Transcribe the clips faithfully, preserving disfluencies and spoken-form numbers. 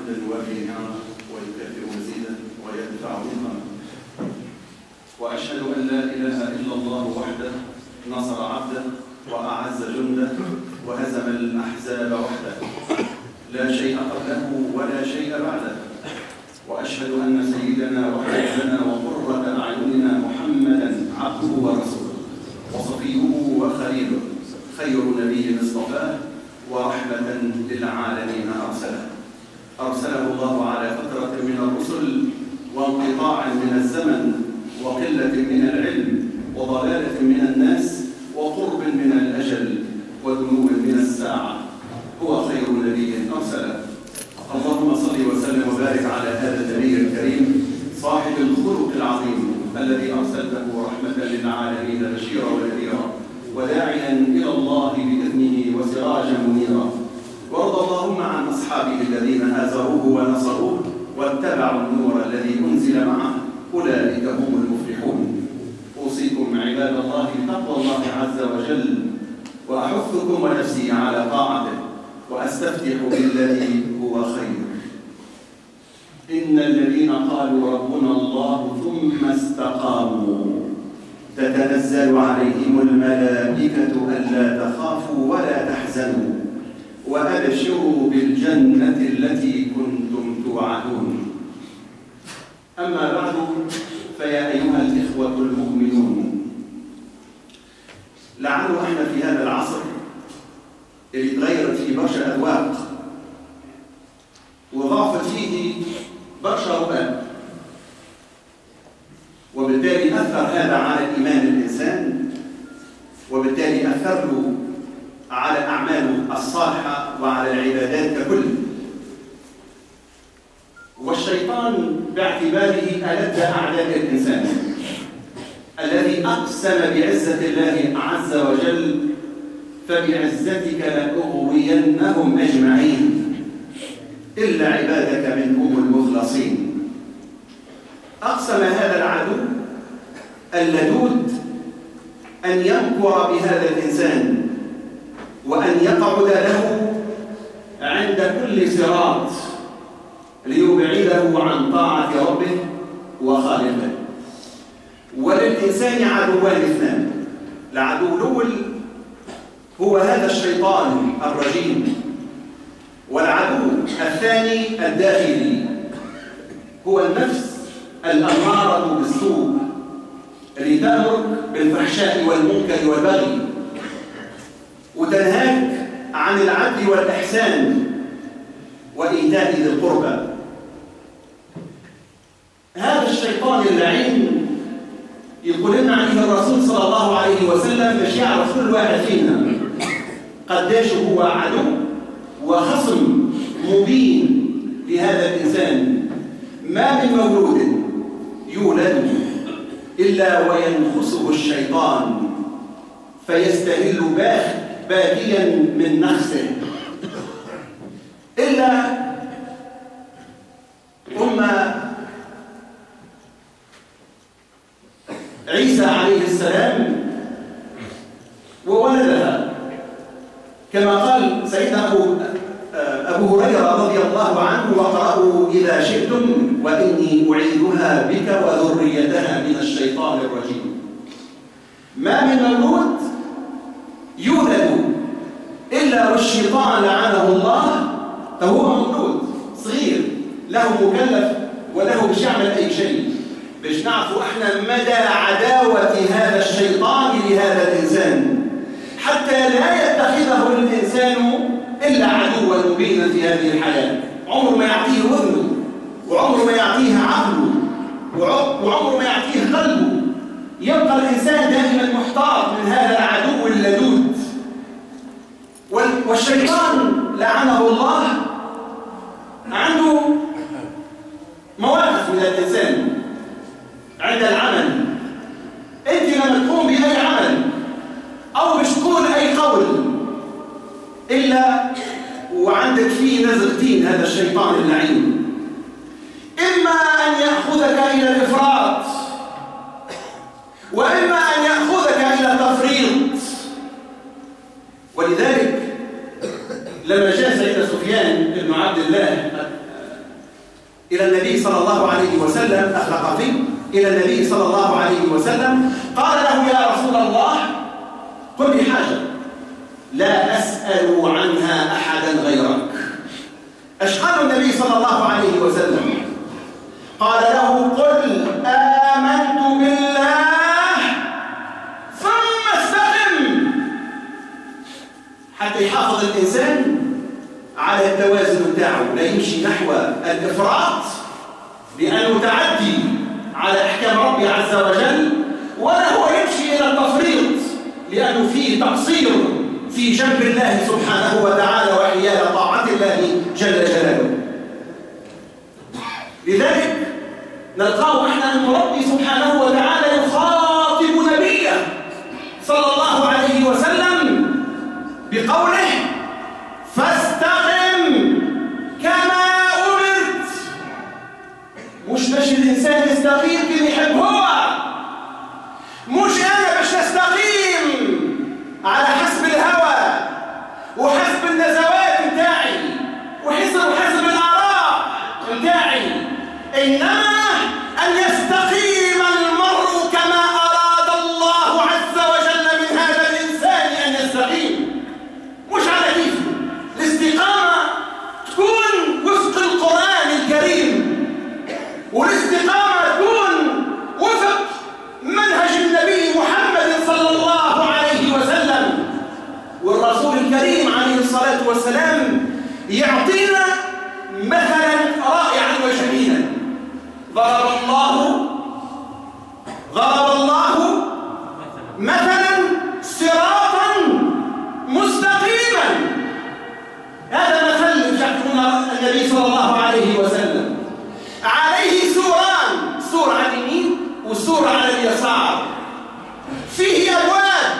حمدا يوافي نعمه ويكافئ مزيدا ويدفع ظلما. واشهد ان لا اله الا الله وحده نصر عبده واعز جنده وهزم الاحزاب وحده، لا شيء قبله ولا شيء بعده. واشهد ان سيدنا وحبيبنا وقرة اعيننا محمدا عبده ورسوله وصفيه وخليله، خير نبي اصطفاه ورحمة للعالمين أرسله. أرسله الله على فترة من الرسل وانقطاع من الزمن وقلة من العلم وضلالة من الناس وقرب من الأجل ودنو من الساعة، هو خير نبي أرسله. اللهم صل وسلم وبارك على هذا النبي الكريم صاحب الخلق العظيم الذي أرسلته رحمة للعالمين بشيرا ونذيرا وداعيا إلى الله بإذنه وسراجا منيرا. وارض اللهم عن أصحابه الذين آزروه ونصروه واتبعوا النور الذي أنزل معه، أولئك هم المفلحون. أوصيكم عباد الله بتقوى الله عز وجل، وأحثكم ونفسي على طاعته، وأستفتح بالذي هو خير. إن الذين قالوا ربنا الله ثم استقاموا تتنزل عليهم الملائكة ألا تخافوا ولا تحزنوا وأبشروا بالجنة التي كنتم توعدون. أما بعد، فيا أيها الإخوة المؤمنون، لعله احنا في هذا العصر اللي تغيرت فيه برشا أذواق وضعفت فيه برشا رؤى، وبالتالي أثر هذا على إيمان الإنسان، وبالتالي أثر له على أعماله الصالحة وعلى العبادات ككل. والشيطان باعتباره ألد أعداء الإنسان الذي أقسم بعزة الله عز وجل: فبعزتك لأغوينهم أجمعين إلا عبادك منهم المخلصين. أقسم هذا العدو اللدود أن يمكر بهذا الإنسان وأن يقعد له عند كل صراط ليبعده عن طاعة ربه وخالقه. وللإنسان عدوان اثنان: العدو الأول هو هذا الشيطان الرجيم، والعدو الثاني الداخلي هو النفس الأمارة بالسوء اللي تأمرك بالفحشاء والمنكر والبغي وتنهاك عن العدل والإحسان وإيتاء ذي القربى. هذا الشيطان اللعين يقول لنا عليه الرسول صلى الله عليه وسلم باش يعرف كل واحد فينا قداش هو عدو وخصم مبين لهذا الإنسان. ما من مولود يولد إلا وينخسه الشيطان فيستهل باكيا من نخسه، إلا أم عيسى عليه السلام وولدها، كما قال سيدنا أبو أبو هريرة رضي الله عنه: واقرأوا إذا شئتم وإني أعيذها بك وذريتها من الشيطان الرجيم. ما من مولود يولد إلا والشيطان لعنه الله، فهو مولود صغير له مكلف وله مش يعمل أي شيء. باش نعرفوا احنا مدى عداوة هذا الشيطان لهذا الإنسان، حتى لا يتخذه الإنسان إلا عدوا مبينا في هذه الحياة. عمره ما يعطيه وذنه، وعمره ما يعطيه عقله، وعمره ما يعطيه قلبه. يبقى الإنسان دائما محتاط من هذا العدو اللدود. والشيطان لعنه الله عنده مواقف من الإنسان عند العمل. أنت لما تقوم بأي عمل أو مش تقول أي قول إلا وعندك فيه نزغتين هذا الشيطان اللعين، إما أن يأخذك إلى الإفراط، وإما أن يأخذك إلى التفريط. ولذلك لما جاء سيدنا سفيان بن عبد الله إلى النبي صلى الله عليه وسلم الثقفي إلى النبي صلى الله عليه وسلم قال له: يا رسول الله، قل لي حاجة لا أسأل عنها أحدا غيرك. ايش قال النبي صلى الله عليه وسلم؟ قال له: قل آمنت بالله ثم استقم. حتى يحافظ الإنسان على التوازن بتاعه، لا يمشي نحو الإفراط بأنه تعدي على أحكام ربي عز وجل، ولا هو يمشي إلى التفريط لأنه فيه تقصير في جنب الله سبحانه وتعالى وحيال طاعة الله جل جلاله. لذلك نلقاه احنا أن ربي سبحانه وتعالى يخاطب نبيه صلى الله عليه وسلم بقوله: فاستقم كما أمرت. مش باش الإنسان يستقيم كي يحب هو، مش أنا باش نستقيم على حسب الهوى وحسب النزوات متاعي وحسب وحسب الآراء متاعي، إنما أن يستقيم المرء كما أراد الله عز وجل من هذا الإنسان أن يستقيم، مش على كيفه. الاستقامة تكون وفق القرآن الكريم، والاستقامة تكون وفق منهج النبي محمد صلى الله عليه وسلم. والرسول الكريم عليه الصلاة والسلام يعطينا مثلا رائعا وجميلا. ضرب الله ضرب الله مثلا صراطا مستقيما. هذا مثل يعطينا النبي صلى الله عليه وسلم، عليه سوران، سور على اليمين وسور على اليسار، فيه أبواب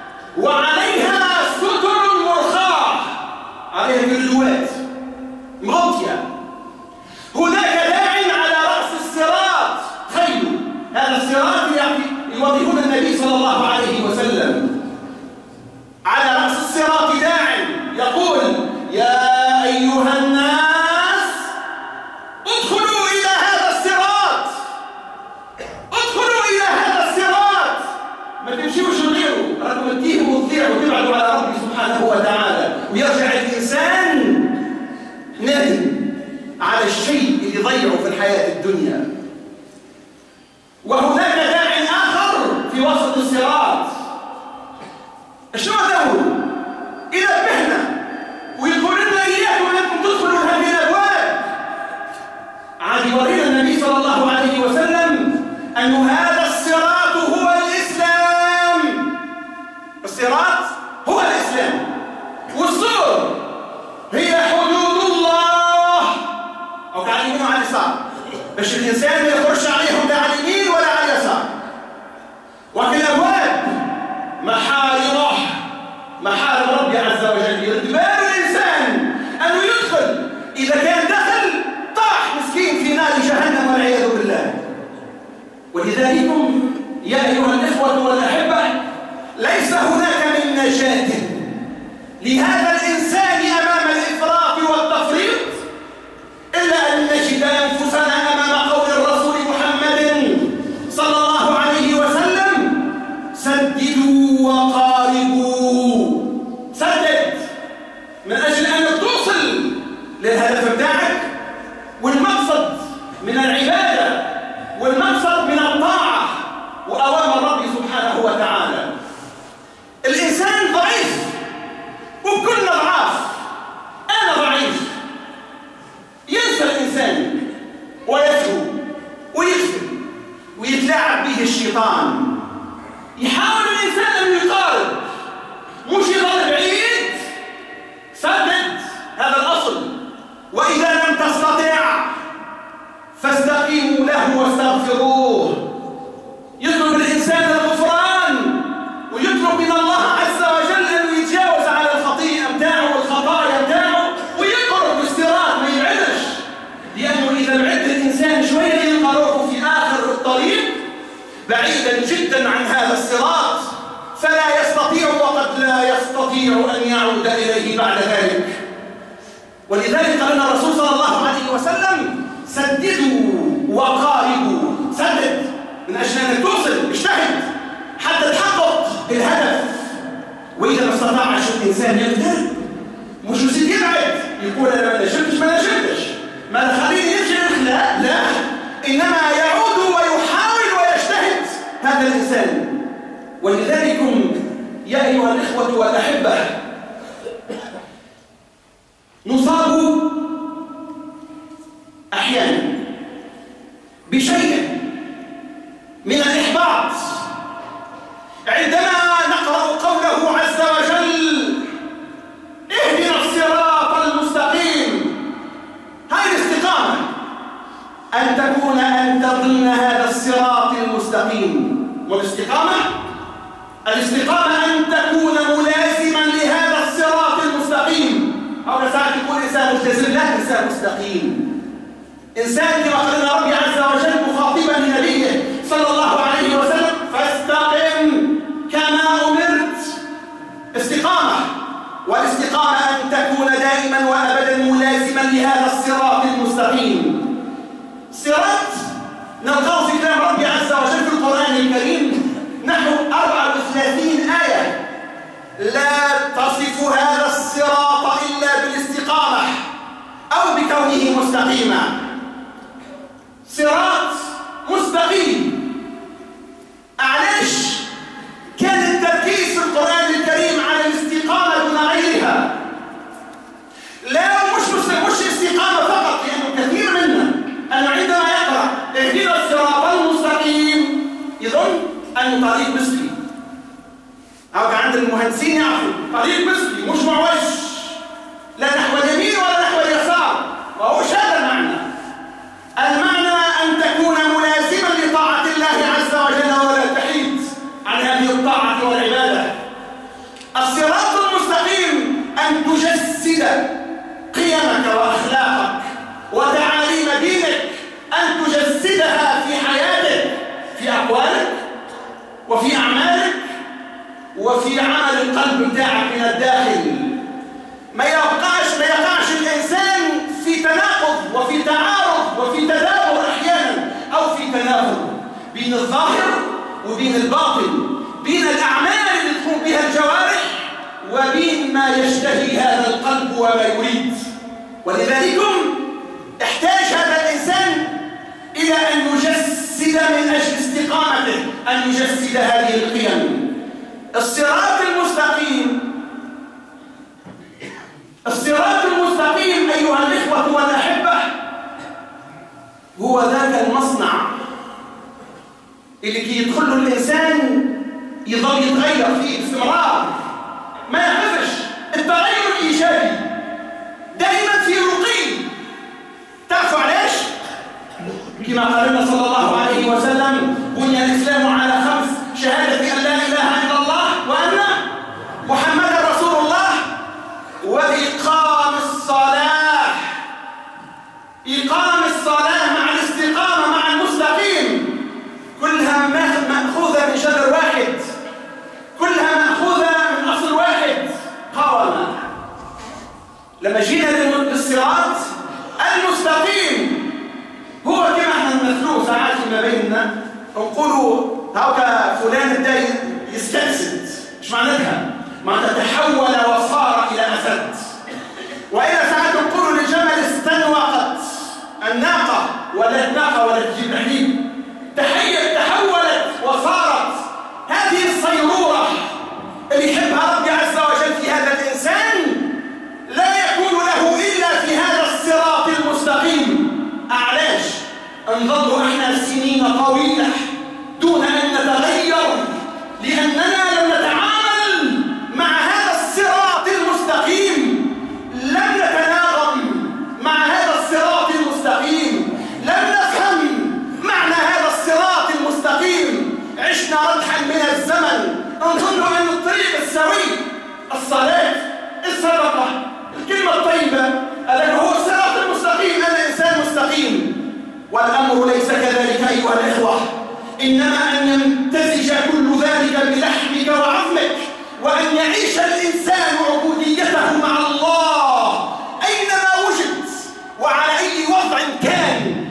وعليها ستر مرخاة، عليها جلدوات مغطية. هناك داع على رأس الصراط، تخيلوا هذا الصراط يوضحون النبي صلى الله عليه وسلم. على رأس الصراط داع يقول: يا أيها الناس ادخلوا إلى هذا الصراط، ادخلوا إلى هذا الصراط، ما تمشيوش غيره، راكم تتيهوا وتضيعوا وتبعدوا على ربي سبحانه وتعالى، ويرجع الإنسان نادم على الشيء اللي ضيعه في الحياة الدنيا. وهناك داع آخر في وسط الصراط، شنو دوره؟ ينبهنا ويقول لنا إياكم أنكم تدخلوا هذه الأبواب. عاد يورينا النبي صلى الله عليه وسلم أن هذا الصراط هو الإسلام. الصراط هو الإسلام، والسور هي حدود الله، أو على اليمين وعلى اليسار، باش الإنسان ما يخرجش عليهم لا على اليمين ولا على اليسار. وفي الأبواب محارمه، محارم ربي عز وجل، يرد بال الإنسان أنه يدخل، إذا كان دخل طاح مسكين في نار جهنم والعياذ بالله. ولذلك يا أيها الإخوة والأحبة، ليس هناك من نجاة لهذا الإنسان أمام الإفراط والتفريط إلا أن نجد أنفسنا أمام قول الرسول محمد صلى الله عليه وسلم: سددوا وقاربوا. سدد من أجل أن توصل للهدف بتاعك، والمقصد من العبادة والمقصد من الطاعة وأوامر ربي سبحانه وتعالى. الإنسان ضعيف وكلنا ضعاف، أنا ضعيف، ينسى الإنسان ويسهو ويكذب ويتلاعب به الشيطان. يحاول الإنسان أن يقارب، مش يظل بعيد. سدد، هذا الأصل. وإذا لم تستطع فاستقيموا له واستغفروه. يطلب الإنسان الغفران ويطلب من الله عز وجل أنه يتجاوز على الخطيئة بتاعه والخطايا بتاعه ويقرب باستراحة، ما يبعدش، لأنه إذا بعد الإنسان شوية يلقى روحه في آخر الطريق بعيدا جدا عن هذا الصراط، فلا يستطيع وقد لا يستطيع أن يعود إليه بعد ذلك. ولذلك قال الرسول صلى الله عليه وسلم: سددوا وقاربوا. سدد من أجل أنك توصل، اجتهد حتى تحقق الهدف. وإذا ما استطاعش الإنسان يقدر مش يزيد يبعد يقول أنا ما نجمتش ما نجمتش ما خليني يمشي. لا لا، إنما يعود ويحاول ويجتهد هذا الإنسان. ولذلك يا أيها الإخوة والأحبة نصاب أحيانا بشيء من الإحباط عندما نقرأ قوله عز وجل اهدنا الصراط المستقيم. هذه الاستقامة أن تكون أنت ضمن هذا الصراط المستقيم. والاستقامة الاستقامة أن تكون ملازما لهذا الصراط المستقيم. أو ساعات يكون إنسان ملتزم، لا إنسان مستقيم. إنسان كما قال ربي عز وجل مخاطبا لنبيه صلى الله عليه وسلم فاستقم كما أمرت. استقامة، والاستقامة أن تكون دائما وأبدا ملازما لهذا الصراط المستقيم. صراط نلقاه في كلام ربي عز وجل في القرآن الكريم نحو أربعة وثلاثين آية لا تصف هذا الصراط إلا بالاستقامة أو بكونه مستقيما. صراط مستقيم. علاش كان التركيز في القرآن الكريم على الاستقامة دون غيرها؟ لا مش مش استقامة فقط، لأنه كثير منا أنه عندما يقرأ اهدنا الصراط المستقيم يظن أنه طريق مصري، أو عند المهندسين يعرفوا طريق مصري مش معوج لا نحو اليمين ولا نحو اليسار. وهو هذا المعنى. المعنى أن تكون ملازما لطاعة الله عز وجل ولا تحيد عن هذه الطاعة والعبادة. الصراط المستقيم أن تجسد قيمك وأخلاقك وتعاليم دينك، أن تجسدها في حياتك، في أقوالك وفي أعمالك وفي عمل القلب بتاعك من الداخل. ما يبقاش ما يقعش الإنسان في تناقض وفي تعارض وفي تدابر أحيانا أو في تنافر بين الظاهر وبين الباطن، بين الأعمال اللي تقوم بها الجوارح وبين ما يشتهي هذا القلب وما يريد. ولذلك احتاج هذا الإنسان إلى أن يجسد من أجل استقامته، أن يجسد هذه القيم. الصراط المستقيم الصراط المستقيم أيها الإخوة والأحبة هو ذاك المصنع اللي كي يدخله الإنسان يظل يتغير فيه باستمرار، ما يقفش. التغير الإيجابي دائما في رقي. تعرفوا علاش؟ كما قال لنا صلى الله عليه وسلم بني الإسلام على خمس: شهادة أن لا إله إلا الله وأن محمدا رسول الله وإقام الصلاة. إقام الصلاة مع الاستقامة مع المستقيم كلها مأخوذة من شجر واحد، كلها مأخوذة من أصل واحد: قوامة. لما جينا للصراط المستقيم هو كما احنا نمثلوه ساعات فيما بيننا، نقولوا هاكا فلان دا يستأسد. ايش معناتها؟ معناتها تحول وصار إلى أسد. وإلى ساعات نقولوا للجمل استنوقت الناقة ولا الناقة ولا تجيب حليب، تحيل تحولت وصارت. هذه الصيرورة اللي يحبها ربي عز وجل في هذا الإنسان لا يكون له إلا في هذا الصراط المستقيم. أعلاش نظل احنا سنين طويلة دون أن نتغير؟ لأننا لم نتعامل مع هذا الصراط المستقيم، لم نتناغم مع هذا الصراط المستقيم، لم نفهم معنى هذا الصراط المستقيم. عشنا ردحا من الزمن نظن أن الطريق السوي الصلاة، الصدقة، الكلمة الطيبة، الذي هو الصراط المستقيم. أنا إنسان مستقيم، والأمر ليس كذلك أيها الإخوة. إنما أن يمتزج كل ذلك بلحمك وعظمك، وأن يعيش الإنسان عبوديته مع الله أينما وجد وعلى أي وضع كان.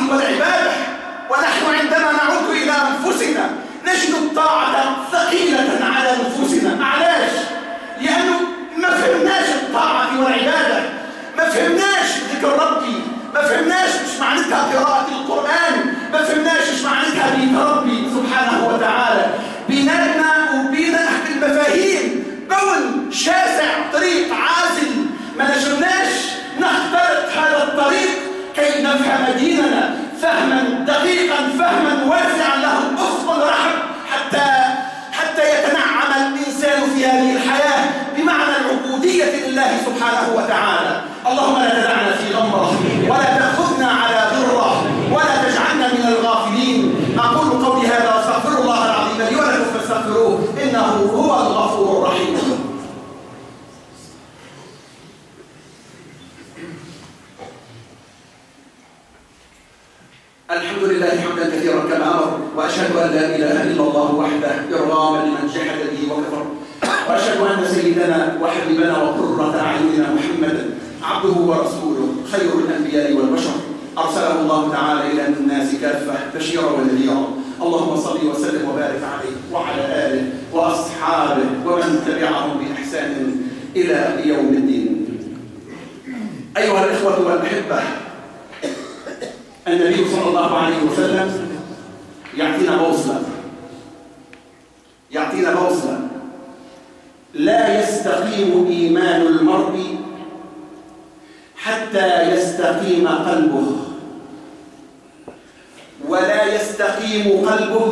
والعبادة، ونحن عندما نعود إلى أنفسنا نجد الطاعة ثقيلة على نفوسنا. علاش؟ لأنه ما فهمناش الطاعة والعبادة، ما فهمناش ذكر ربي، ما فهمناش مش معناتها قراءة القرآن، ما فهمناش مش معناتها بيت ربي سبحانه وتعالى. بيناتنا وبين المفاهيم بون شاسع، طريق عازل، ما نجمناش نخترق هذا الطريق كي نفهم ديننا فهما دقيقا، فهما واسعا له افق رحب، حتى حتى يتنعم الانسان في هذه الحياه بمعنى العبوديه لله سبحانه وتعالى. اللهم لا تدعنا في غمره، ولا تاخذنا على ضره، ولا تجعلنا من الغافلين. اقول قولي هذا واستغفر الله العظيم لي ولكم فاستغفروه انه هو الغفور الرحيم. الحمد لله حمدا كثيرا كما امر، واشهد ان لا اله الا الله وحده ارغاما لمن جحد به وكفر، واشهد ان سيدنا وحبيبنا وقرة اعيننا محمدا عبده ورسوله خير الانبياء والبشر، ارسله الله تعالى الى الناس كافه بشيرا ونذيرا. اللهم صل وسلم وبارك عليه وعلى اله واصحابه ومن تبعهم باحسان الى يوم الدين. ايها الاخوه والاحبه، النبي صلى الله عليه وسلم يعطينا بوصلة، يعطينا بوصلة: لا يستقيم إيمان المرء حتى يستقيم قلبه، ولا يستقيم قلبه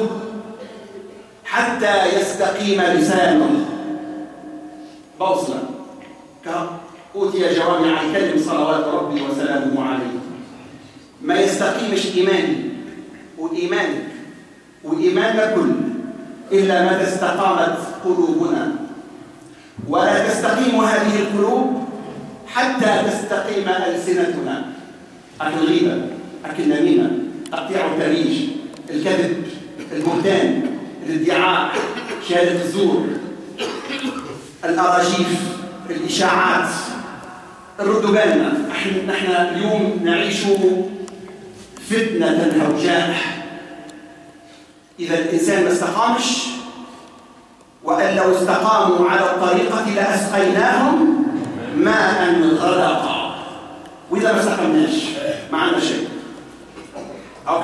حتى يستقيم لسانه. بوصلة كأوتي جوامع الكلم صلوات ربي وسلامه عليه. ما يستقيمش إيماني وإيمانك وإيماننا كل إلا متى استقامت قلوبنا، ولا تستقيم هذه القلوب حتى تستقيم ألسنتنا. أكل الغيبة، أكل النميمة، تقطيع التريج، الكذب، البهتان، الادعاء، شهادة الزور، الأراجيف، الإشاعات. ردوا بالنا، نحن اليوم نعيش فتنة هوجاء. إذا الإنسان ما استقامش، وأن لو استقاموا على الطريقة لأسقيناهم ماء غدقا، وإذا ما استقمناش ما عندنا شيء. أو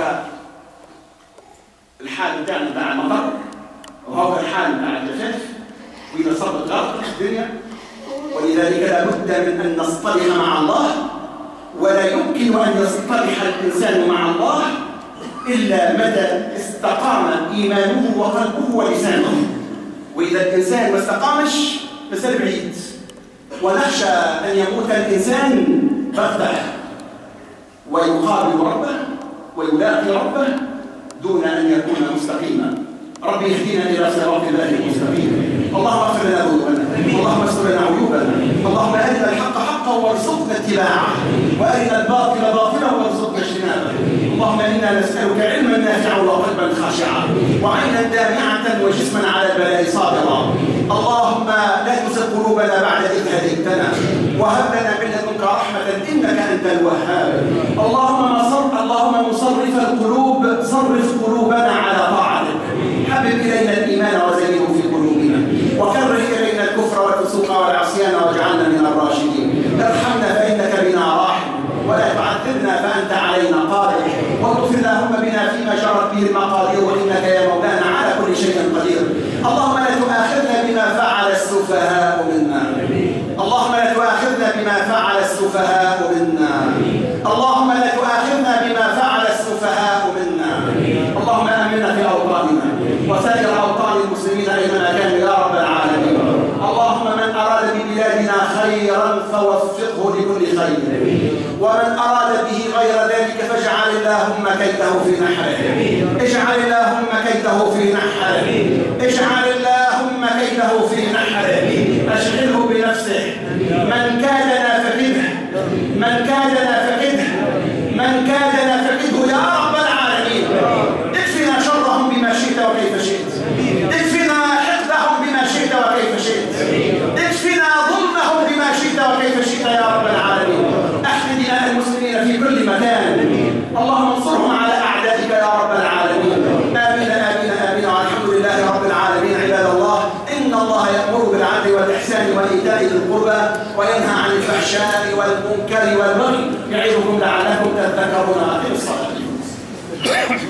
الحال بتاعنا بتاع المطر، وهو الحال بتاع الجفاف، وإذا صارت غرق الدنيا. ولذلك لا بد من أن نصطلح مع الله، ولا يمكن أن يصطلح الإنسان مع الله إلا متى استقام إيمانه وقلبه ولسانه. وإذا الإنسان ما استقامش مسألة بعيد، ونخشى أن يموت الإنسان بغتة ويقابل ربه ويلاقي ربه دون أن يكون مستقيما. ربي يهدينا إلى صراط الله المستقيم. اللهم اغفر لنا ذنوبنا، اللهم استر لنا عيوبنا، اللهم أرنا الحق حقا وارزقنا اتباعه، وأرنا الباطل باطلا وارزقنا اجتنابه. اللهم إنا نسألك علما نافعا وقلبا خاشعا، وعينا دامعة وجسما على البلاء صابرا. اللهم لا تزغ قلوبنا بعد إذ هديتنا، وهب لنا من لدنك رحمة إنك أنت الوهاب. اللهم مصر اللهم مصرف القلوب صرف قلوبنا على طاعتك. حبب إلينا الإيمان وزينه في قلوبنا، وكره إلينا الكفر والفسوق والعصيان واجعلنا من الراشدين. ارحمنا فإنك بنا راحم، ولا تعذبنا فأنت علينا قادر. واغفر اللهم بنا فيما جرت به المقادير، وإنك يا مولانا على كل شيء قدير. اللهم لا تؤاخذنا بما فعل السفهاء منا، اللهم لا تؤاخذنا بما فعل السفهاء منا، اللهم لا تؤاخذنا بما فعل السفهاء منا. اللهم آمنا في أوطاننا وسائر أوطان المسلمين أينما كانوا يا رب العالمين. اللهم من أراد ببلادنا خيرا فوفقه لكل خير، ومن أراد به غير ذلك فاجعل اللهم كيده في نحره، اجعل اللهم كيده في نحره، اجعل اللهم كيده في نحره. أشغله بنفسه. من كادنا فكده، من كادنا فكده، من كادنا فكده يا رب العالمين. اكفنا شرهم بما شئت وكيف شئت، اكفنا حقدهم بما شئت وكيف شئت، اكفنا ظلمهم بما شئت وكيف شئت يا رب العالمين. احمد دماء المسلمين في كل مكان، اللهم انصرهم القربى وينهى عن الفحشاء والمنكر والبغي يعظكم لعلكم تذكرون. أقيموا الصلاة.